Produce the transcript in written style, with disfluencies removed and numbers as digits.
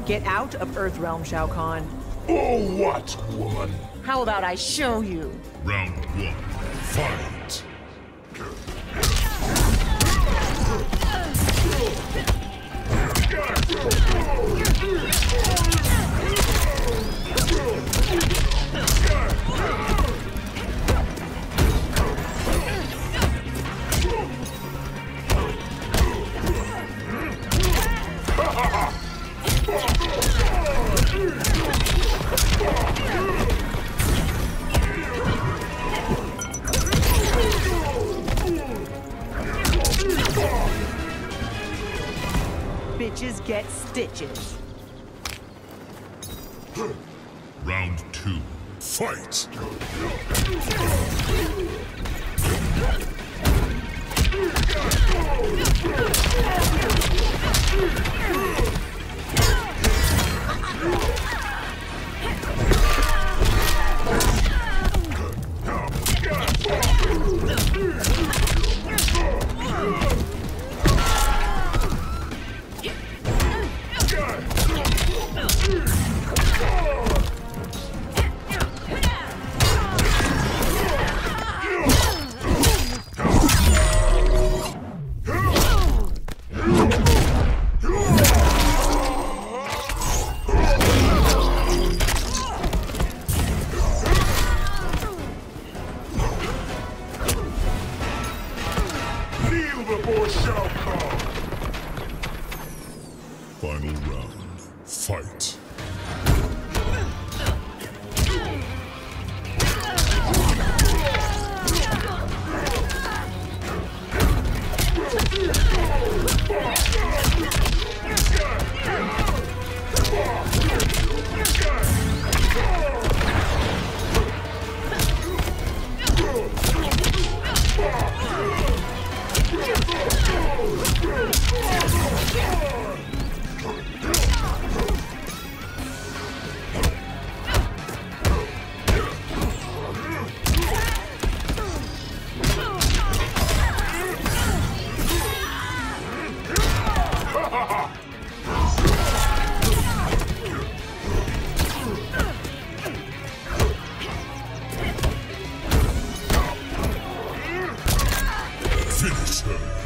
Get out of Earthrealm, Shao Kahn. Oh, what, woman? How about I show you? Round 1, fight! Bitches get stitches. Round 2, fight! Before Shao Kahn. Final round. Fight. Finish her.